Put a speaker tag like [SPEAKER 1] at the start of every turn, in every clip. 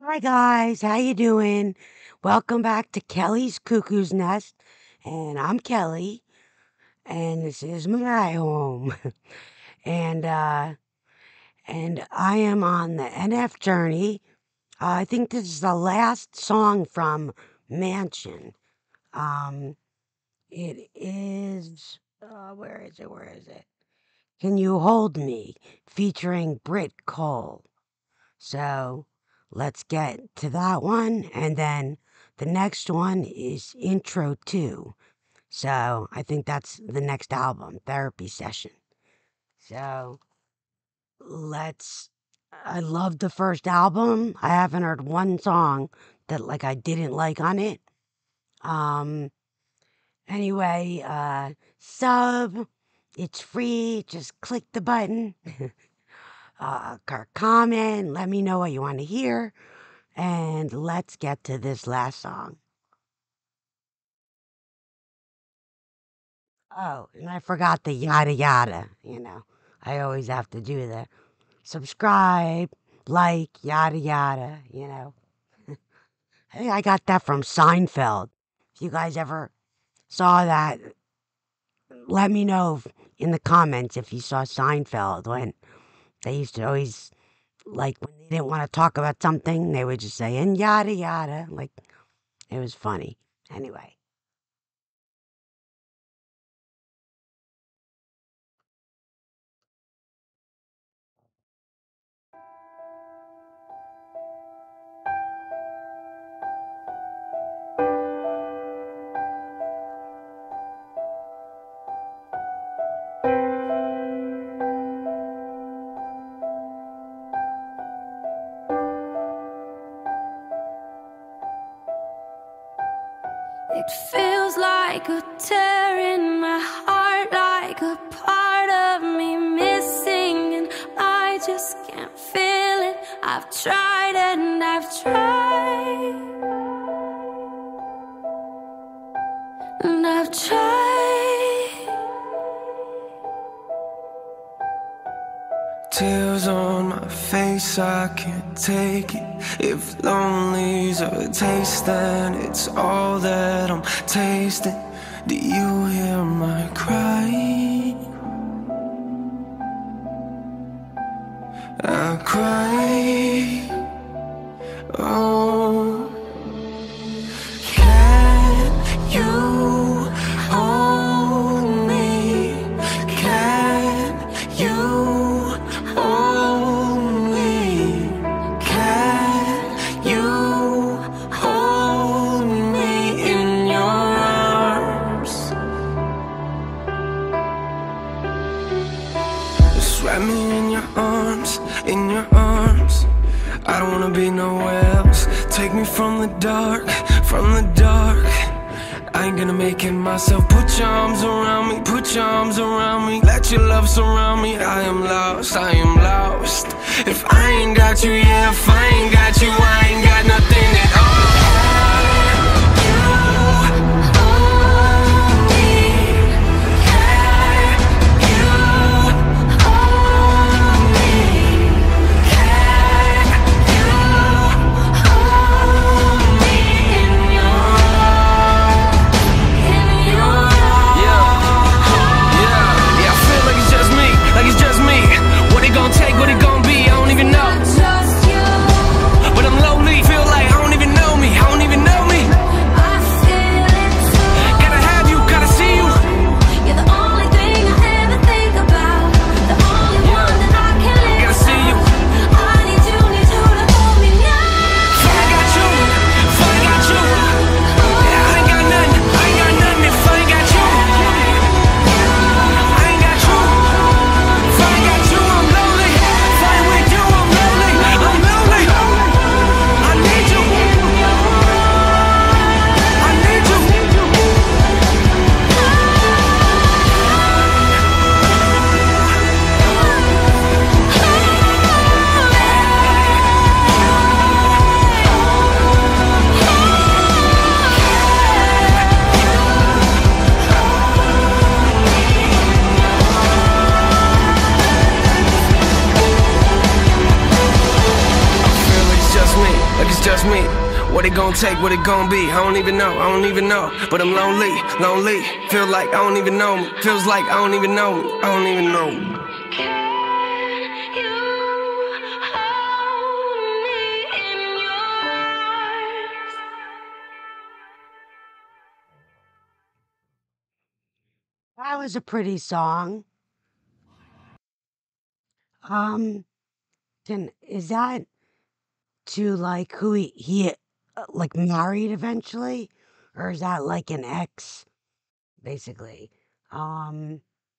[SPEAKER 1] Hi guys, how you doing? Welcome back to Kelly's Cuckoo's Nest, and I'm Kelly, and this is my home, and I am on the NF journey. I think this is the last song from Mansion. Um, it is where is it? Where is it? Can You Hold Me, featuring Britt Cole. So let's get to that one. And then the next one is Intro 2. So I think that's the next album, Therapy Session. So let's. I loved the first album. I haven't heard one song that I didn't like on it. Um anyway, sub, it's free. Just click the button. Comment, let me know what you want to hear. And let's get to this last song. Oh, and I forgot the yada yada. I always have to do the subscribe, like, yada yada. I think I got that from Seinfeld. If you guys ever saw that, let me know in the comments if you saw Seinfeld when they used to always, when they didn't want to talk about something, they would just say, and yada yada. It was funny. Anyway.
[SPEAKER 2] It feels like a tear in my heart, like a part of me missing, and I just can't feel it. I've tried and I've tried, and I've tried.
[SPEAKER 3] Tears on my face, I can't take it. If lonely's a taste, then it's all that I'm tasting. Do you hear my cry? I cry. Oh, can you hold me? Can you hold me? Can you hold me in your arms? Just wrap me in your arms, in your arms. I don't wanna be nowhere else. Take me from the dark, from the dark. I ain't gonna make it myself. Put your arms around me, put your arms around me. Let your love surround me. I am lost, I am lost. If I ain't got you, yeah, if I ain't got you, I ain't got nothing at all. What it gonna be? I don't even know. But I'm lonely, feel like just me. What it gon' take, what it gon' be, I don't even know, I don't even know. But I'm lonely, lonely, feel like I don't even know me. Feels like I don't even know me, I don't even know me.
[SPEAKER 2] Can you hold me in yours?
[SPEAKER 1] That was a pretty song. Is that to like who he like married eventually, or is that like an ex basically? Um,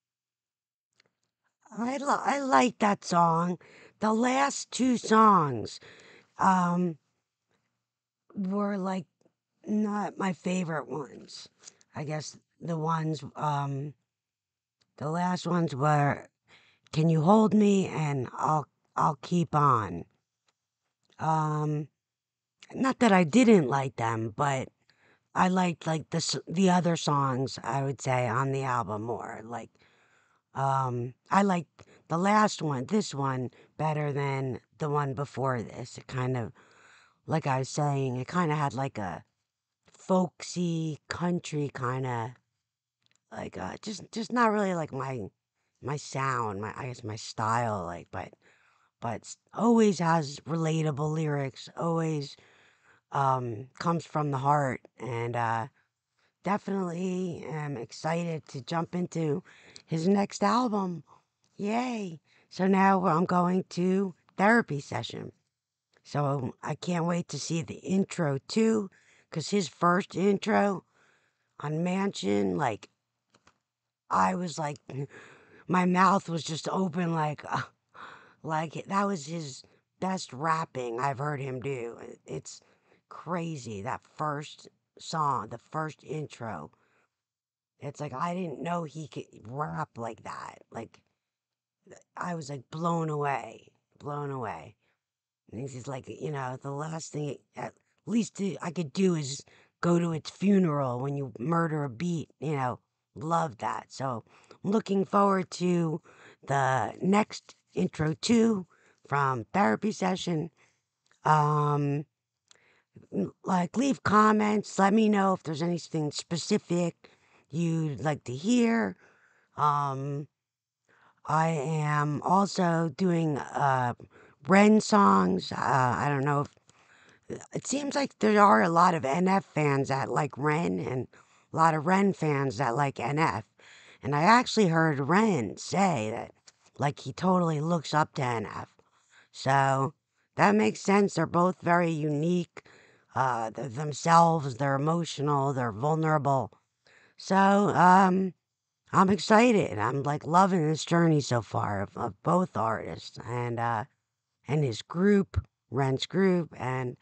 [SPEAKER 1] I like that song. The last two songs um were like not my favorite ones. I guess the last ones were "Can You Hold Me" and I'll Keep On." Um, Not that I didn't like them, but I liked like the other songs, I would say, on the album more. Like I liked the last one, this one, better than the one before this. It kind of, like I was saying, it kind of had like a folksy country kind of like just not really like my sound, my I guess my style, like, but always has relatable lyrics, always comes from the heart, and definitely am excited to jump into his next album. Yay. So now I'm going to therapy session. So I can't wait to see the intro too, because his first intro on Mansion, like, I was like, my mouth was just open, like that was his best rapping I've heard him do. It's crazy. That first song, the first intro. It's like I didn't know he could rap like that. Like I was like blown away, blown away. And he's just like, the last thing at least I could do is go to its funeral when you murder a beat. Love that. So I'm looking forward to the next intro too from therapy session. Um, like leave comments. Let me know if there's anything specific you'd like to hear. Um, I am also doing Ren songs. I don't know if it seems like there are a lot of NF fans that like Ren and a lot of Ren fans that like NF. And I actually heard Ren say that like he totally looks up to NF. So that makes sense. They're both very unique. They're themselves, they're emotional, they're vulnerable. So, I'm excited. I'm like loving this journey so far of both artists and his group, Ren's group, and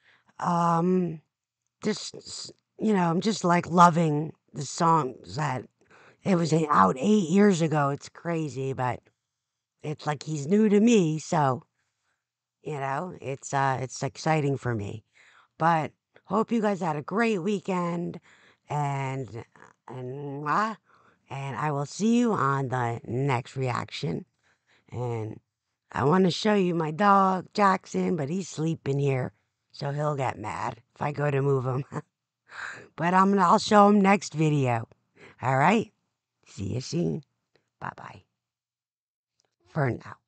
[SPEAKER 1] um just I'm just like loving the songs that it was out 8 years ago. It's crazy, but it's like he's new to me, so it's exciting for me. But hope you guys had a great weekend, and and and I will see you on the next reaction. And I want to show you my dog Jackson, but he's sleeping here, so he'll get mad if I go to move him. But I'll show him next video. All right. See you soon. Bye bye. For now.